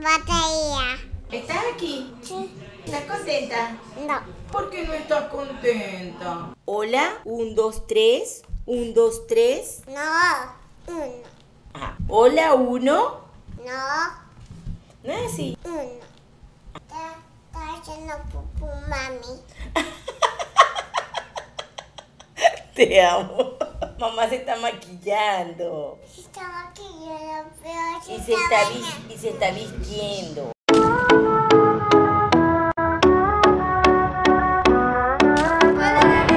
batería. ¿Estás aquí? Sí. ¿Estás contenta? No. ¿Por qué no estás contenta? Hola, 1, 2, 3. 1, 2, 3. No. Uno. Ajá. Hola, 1. No. No es así. Uno. Está haciendo pupú, mami. Te amo. Mamá se está maquillando. Estaba aquí, yo lo veo. Y se está vistiendo. ¡Hola,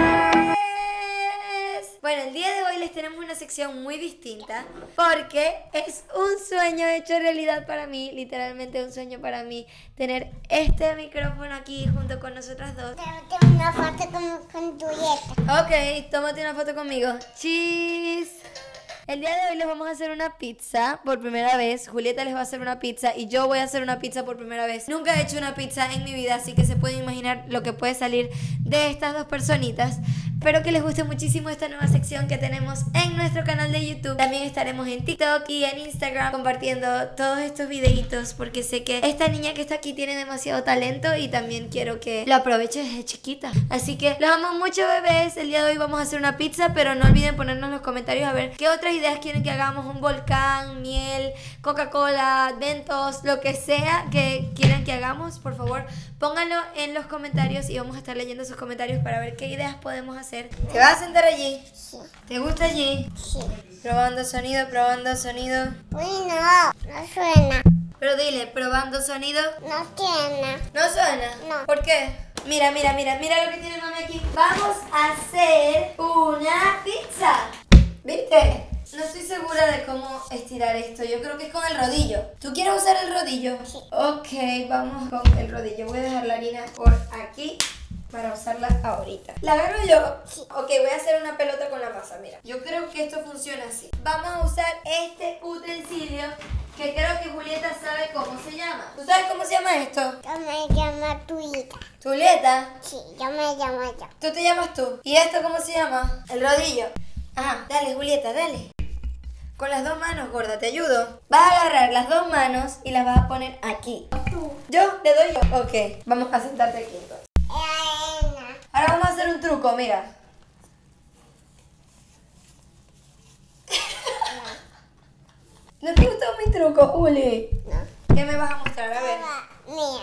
bebés! Bueno, el día de hoy les tenemos una sección muy distinta porque es un sueño hecho realidad para mí, literalmente un sueño para mí, tener este micrófono aquí junto con nosotras dos. Tengo una foto con tu dieta. Ok, tómate una foto conmigo. Cheese. El día de hoy les vamos a hacer una pizza por primera vez. Julieta les va a hacer una pizza y yo voy a hacer una pizza por primera vez. Nunca he hecho una pizza en mi vida, así que se pueden imaginar lo que puede salir de estas dos personitas. Espero que les guste muchísimo esta nueva sección que tenemos en nuestro canal de YouTube. También estaremos en TikTok y en Instagram compartiendo todos estos videitos porque sé que esta niña que está aquí tiene demasiado talento y también quiero que lo aproveche desde chiquita. Así que los amo mucho, bebés. El día de hoy vamos a hacer una pizza, pero no olviden ponernos en los comentarios a ver qué otras ideas quieren que hagamos. Un volcán, miel, Coca-Cola, Mentos, lo que sea que quieran que hagamos. Por favor, pónganlo en los comentarios y vamos a estar leyendo sus comentarios para ver qué ideas podemos hacer. ¿Te vas a sentar allí? Sí. ¿Te gusta allí? Sí. Probando sonido, probando sonido. Uy, no suena. Pero dile, probando sonido. No suena. ¿No suena? No. ¿Por qué? Mira lo que tiene mami aquí. Vamos a hacer una pizza. ¿Viste? No estoy segura de cómo estirar esto. Yo creo que es con el rodillo. ¿Tú quieres usar el rodillo? Sí. Ok, vamos con el rodillo. Voy a dejar la harina por aquí para usarla ahorita. ¿La agarro yo? Sí. Ok, voy a hacer una pelota con la masa, mira. Yo creo que esto funciona así. Vamos a usar este utensilio que creo que Julieta sabe cómo se llama. ¿Tú sabes cómo se llama esto? Yo me llamo Tuita. Julieta. Sí, yo me llamo yo. ¿Tú te llamas tú? ¿Y esto cómo se llama? El rodillo. Ajá, dale Julieta, dale. Con las dos manos, gorda, te ayudo. Vas a agarrar las dos manos y las vas a poner aquí. Tú. ¿Yo? ¿Le doy yo? Ok, vamos a sentarte aquí entonces. Ahora vamos a hacer un truco, mira. ¿No te gustó mi truco, Juli? No. ¿Qué me vas a mostrar? A ver. Mira.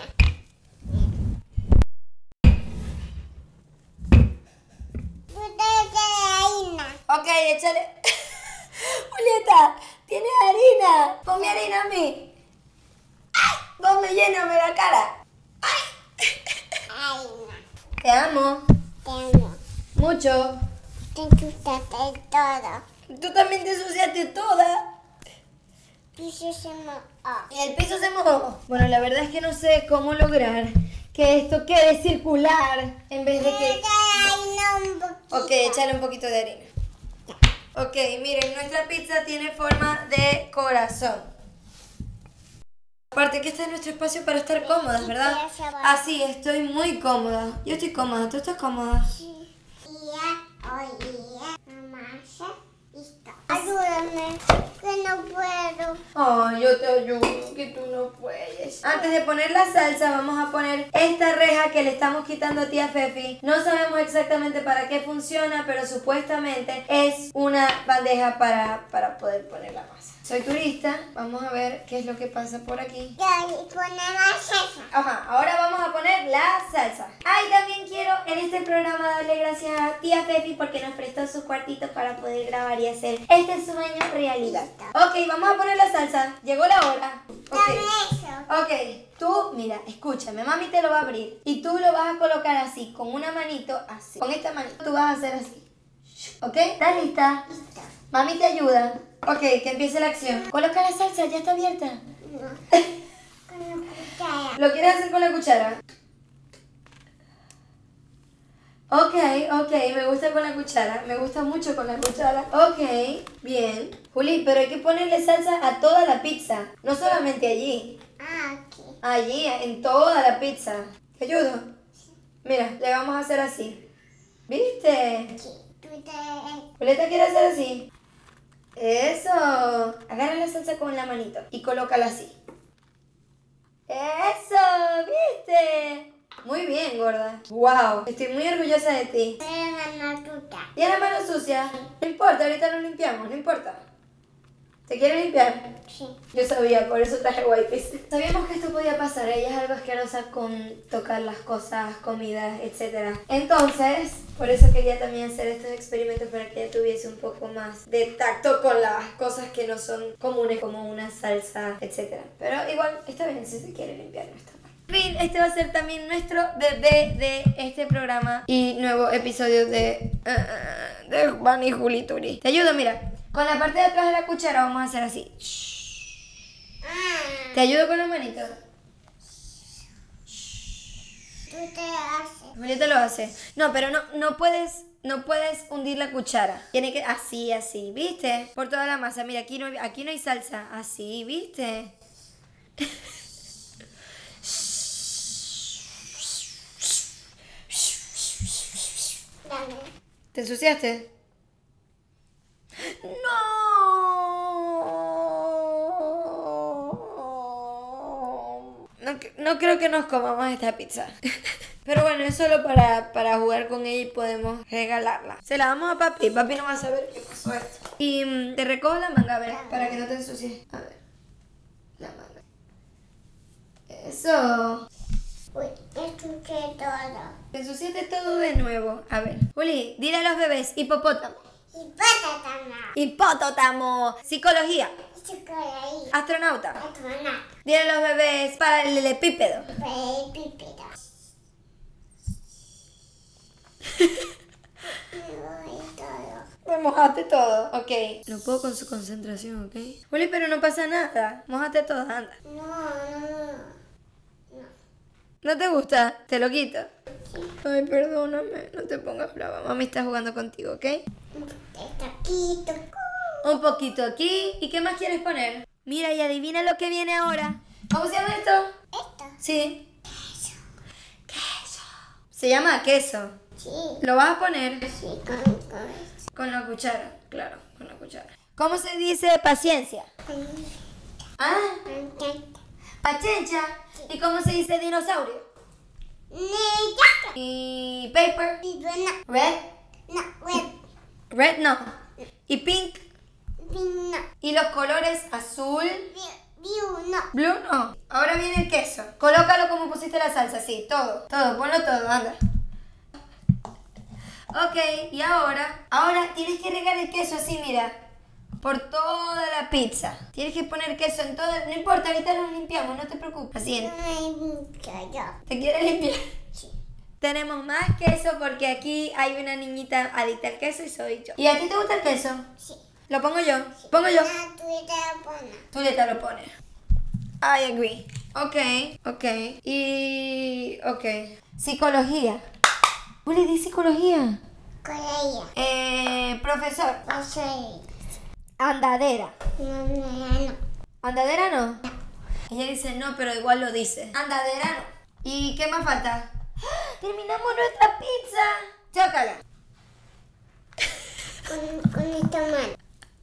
Ok, échale. Julieta, ¿tienes harina? Ponme harina a mí. ¡Ay! Ponme, lléname la cara. Ay, Te amo. te amo. Mucho. Te ensuciaste todo. Tú también te ensuciaste toda. Piso se mojó. Y el piso se mojó. Bueno, la verdad es que no sé cómo lograr que esto quede circular en vez de que... Ok, échale un poquito de harina. Ok, miren, nuestra pizza tiene forma de corazón. Aparte que este es nuestro espacio para estar cómodas, ¿verdad? Así, estoy muy cómoda. Yo estoy cómoda, ¿tú estás cómoda? Sí. Mamá, listo. Ayúdame, que no puedo. Ay, yo te ayudo, que tú no puedes. Antes de poner la salsa, vamos a poner esta reja que le estamos quitando a tía Fefi. No sabemos exactamente para qué funciona, pero supuestamente es una bandeja para poder poner la masa. Soy turista, vamos a ver qué es lo que pasa por aquí. Ya, y poner la salsa. Ajá, ahora vamos a poner la salsa. Ay, también quiero en este programa darle gracias a tía Fefi porque nos prestó su cuartito para poder grabar y hacer este sueño realidad. Ok, vamos a poner la salsa. Llegó la hora. Dame Ok. eso. Ok, tú, mira, escúchame, mami te lo va a abrir y tú lo vas a colocar así, con una manito así. Con esta manito tú vas a hacer así. ¿Ok? ¿Estás lista? Listo. Mami te ayuda. Ok, que empiece la acción. Coloca la salsa, ya está abierta. No. Con la cuchara. ¿Lo quieres hacer con la cuchara? Ok, me gusta con la cuchara. Me gusta mucho con la cuchara. Ok, bien. Juli, pero hay que ponerle salsa a toda la pizza. No solamente allí. Aquí. Allí, en toda la pizza. ¿Te ayudo? Mira, le vamos a hacer así. ¿Viste? Sí. Julieta quiere hacer así. Eso. Agarra la salsa con la manito y colócala así. ¡Eso! ¿Viste? Muy bien, gorda. ¡Wow! Estoy muy orgullosa de ti. Voy a ganar tuta. ¿Tienes las manos sucias? No importa, ahorita nos limpiamos, no importa. ¿Te quieres limpiar? Sí. Yo sabía, por eso traje wipes. Sabíamos que esto podía pasar, ella es algo asquerosa con tocar las cosas, comidas, etc. Entonces, por eso quería también hacer estos experimentos para que ella tuviese un poco más de tacto con las cosas que no son comunes, como una salsa, etc. Pero igual, está bien si se quiere limpiar, no está mal. En fin, este va a ser también nuestro bebé de este programa y nuevo episodio de Juan y Juli Turi. Te ayudo, mira. Con la parte de atrás de la cuchara vamos a hacer así. ¿Te ayudo con la manito? Tú te haces. Julieta lo hace. No, pero no puedes hundir la cuchara. Tiene que así, ¿viste? Por toda la masa. Mira, aquí no hay salsa. Así, ¿viste? Dame. ¿Te ensuciaste? No creo que nos comamos esta pizza. Pero bueno, es solo para jugar con ella y podemos regalarla. Se la damos a papi. Papi no va a saber qué pasó esto. Y te recojo la manga, a ver, para que no te ensucies. A ver. La manga. Eso. Uy, escuché todo. Te ensuciaste todo de nuevo. A ver. Juli, dile a los bebés, hipopótamo. Y patata. Hipopótamo. Psicología. Chocolate. Astronauta. Atona. Dile a los bebés paralelepípedo. Pípida. Me voy todo. Me mojaste todo. Ok. No puedo con su concentración, ¿ok? Juli, pero no pasa nada. Mojaste todo, anda. No. ¿No te gusta? Te lo quito. Ay, perdóname. No te pongas brava. Mami está jugando contigo, ¿ok? Está aquí, Un poquito aquí. ¿Y qué más quieres poner? Mira y adivina lo que viene ahora. ¿Cómo se llama esto? Esto. Sí. Queso. Se llama queso. Sí. ¿Lo vas a poner? Sí, Con la cuchara. Claro, con la cuchara. ¿Cómo se dice paciencia? Ah, paciencia. ¿Y cómo se dice dinosaurio? ¿Y paper? Red? Red no. ¿Y pink? ¿Y los colores azul? Blue no. Ahora viene el queso. Colócalo como pusiste la salsa, sí, todo, ponlo todo, anda. Ok, y ahora tienes que regar el queso así, mira, por toda la pizza. Tienes que poner queso en todo, no importa, ahorita nos limpiamos, no te preocupes. Así, ¿te quieres limpiar? Sí. Tenemos más queso porque aquí hay una niñita adicta al queso y soy yo. ¿Y a ti te gusta el queso? Sí. ¿Lo pongo yo? ¿Pongo yo? Tú Tú te lo pones. I agree. Ok. Y... ok. Psicología. Juli, di psicología. Profesor. Andadera. ¿Andadera no? Ella dice no, pero igual lo dice. Andadera no. ¿Y qué más falta? ¡Ah! ¡Terminamos nuestra pizza! ¡Chócala! Con esta mano.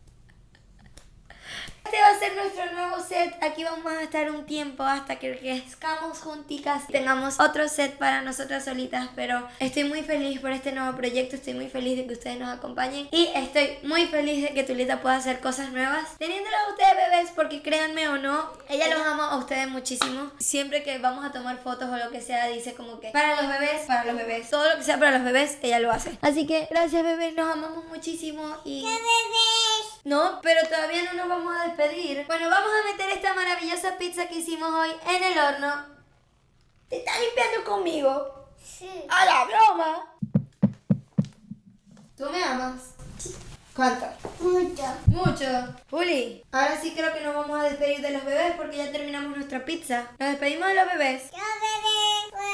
Este va a ser nuestro nuevo set. Aquí vamos a estar un tiempo hasta que crezcamos junticas. Tengamos otro set para nosotras solitas. Pero estoy muy feliz por este nuevo proyecto. Estoy muy feliz de que ustedes nos acompañen. Y estoy muy feliz de que Tulita pueda hacer cosas nuevas. Teniéndolas a ustedes, bebés, porque créanme o no, ella los ama a ustedes muchísimo. Siempre que vamos a tomar fotos o lo que sea, dice como que para los bebés. Todo lo que sea para los bebés, ella lo hace. Así que gracias, bebés. Nos amamos muchísimo. Y... ¡Qué bebés! No, pero todavía no nos vamos a despedir. Bueno, vamos a meter esta maravillosa pizza que hicimos hoy en el horno. ¿Te estás limpiando conmigo? Sí. ¡A la broma! ¿Tú me amas? ¿Cuánto? Mucho. Juli, ahora sí creo que nos vamos a despedir de los bebés porque ya terminamos nuestra pizza. Nos despedimos de los bebés. ¡Chao, bebés!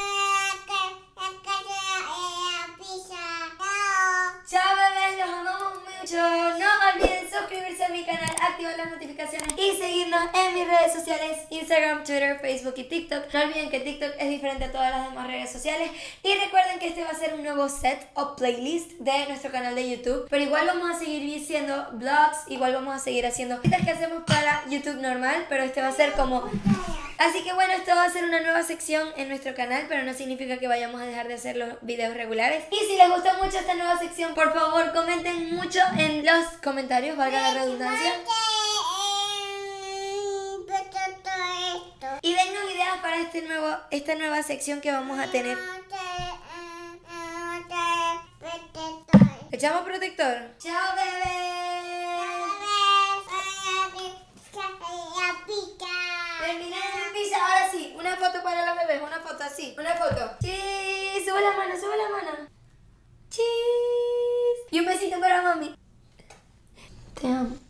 Chao, bebés, los amamos mucho. No olviden suscribirse a mi canal, activar las notificaciones y seguirnos en mis redes sociales, Instagram, Twitter, Facebook y TikTok. No olviden que TikTok es diferente a todas las demás redes sociales. Y recuerden que este va a ser un nuevo set o playlist de nuestro canal de YouTube. Pero igual vamos a seguir haciendo vlogs, igual vamos a seguir haciendo cositas que hacemos para YouTube normal. Pero este va a ser como Así que bueno, esto va a ser una nueva sección en nuestro canal, pero no significa que vayamos a dejar de hacer los videos regulares. Y si les gustó mucho esta nueva sección, por favor comenten mucho en los comentarios, valga la redundancia. Y dennos ideas para esta nueva sección que vamos a tener. ¿Echamos protector? ¡Chao, bebé! Terminé de pizza. Ahora sí, una foto para los bebés, una foto así, una foto. ¡Cheese! Sube la mano, sube la mano. ¡Cheese! Y un besito para mami. Te amo.